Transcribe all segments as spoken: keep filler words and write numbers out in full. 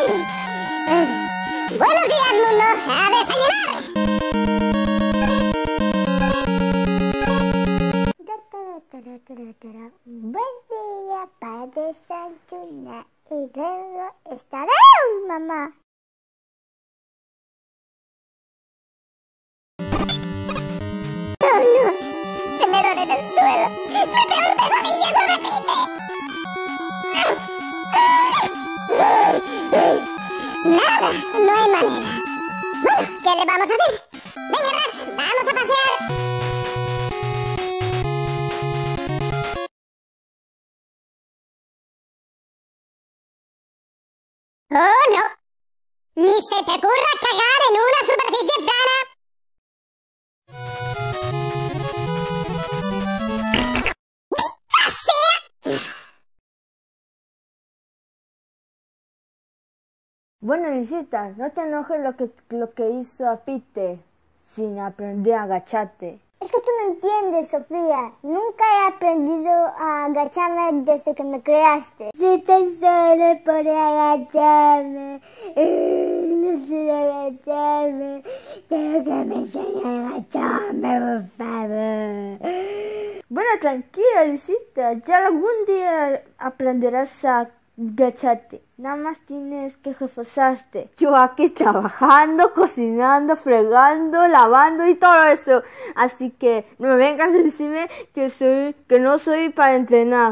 Buenos días, mundo. ¡A desayunar! Buen día para desayunar y luego estaré, mamá. ¡Oh, no! Tenedor en el suelo. ¡La peor pesadilla se repite! Nada, no hay manera. Bueno, ¿qué le vamos a hacer? Venga, Ras, vamos a pasear. ¡Oh, no! ¡Ni se te ocurra cagar en una superficie plana! Bueno, Lisita, no te enojes lo que, lo que hizo a Pete sin aprender a agacharte. Es que tú no entiendes, Sofía. Nunca he aprendido a agacharme desde que me creaste. Si tan solo por agacharme, no sé agacharme. Quiero que me enseñes a agacharme, por favor. Bueno, tranquila, Lisita. Ya algún día aprenderás a agacharte. Nada más tienes que reforzarte. Yo aquí trabajando, cocinando, fregando, lavando y todo eso. Así que no me vengas a decirme que soy, que no soy para entrenar.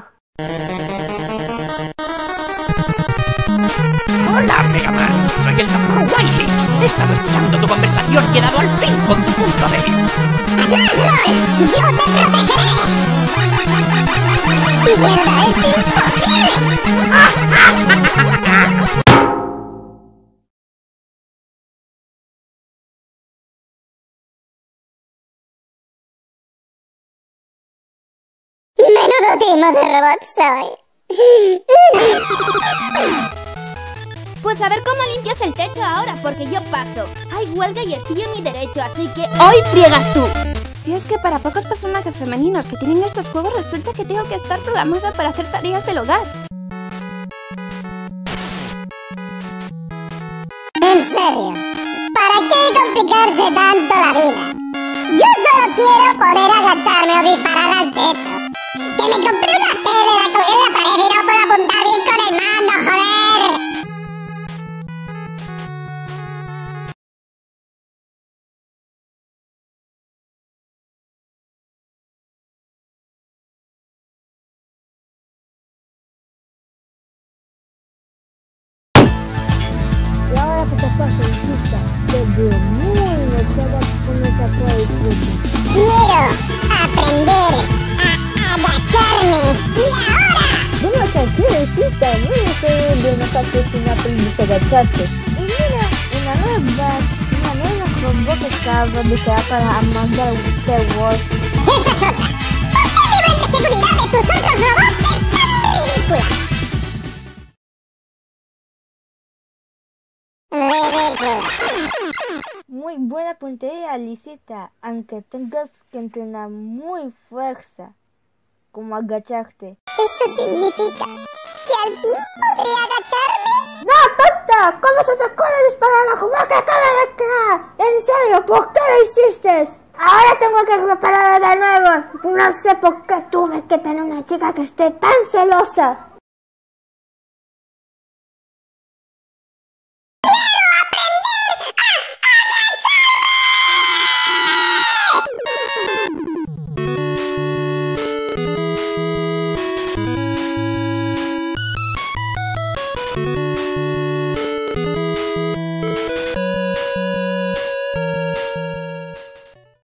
Hola, Mega Man. Soy el doctor Wily. He estado escuchando tu conversación y he dado al fin con tu punto débil. ¡Atrás, Roy! ¡Yo te protegeré! ¡Mierda, es imposible! Menudo timo de robot soy. Pues a ver cómo limpias el techo ahora, porque yo paso. Hay huelga y estoy en mi derecho, así que hoy friegas tú. Si es que para pocos personajes femeninos que tienen estos juegos resulta que tengo que estar programada para hacer tareas del hogar. En serio, ¿para qué complicarse tanto la vida? Yo solo quiero poder agacharme o disparar al techo. ¡Que me compré una tele, la colgué en la pared y no puedo apuntar bien con el mando, joder! Y ahora que te pasa, Lisita, te veo muy enojada con esa prueba de fútbol. Quiero aprender a agacharme. ¡Y ahora! Bueno, tranquila, Lisita, no estoy de enojarte si no aprendes a agacharte. Y mira, una nueva, una nueva robot que acaba de crear para Amanda Wars. ¡Esa es otra! ¿Por qué el nivel de seguridad de tus otros robots es tan ridícula? Ridícula. Muy buena puntería, Lisita, aunque tengas que entrenar muy fuerza, como agacharte. ¿Eso significa que al fin podré agacharme? ¡No, tonta! ¿Cómo se te ocurre disparar la jugada que acaba de crear? En serio, ¿por qué lo hiciste? Ahora tengo que repararlo de nuevo. No sé por qué tuve que tener una chica que esté tan celosa.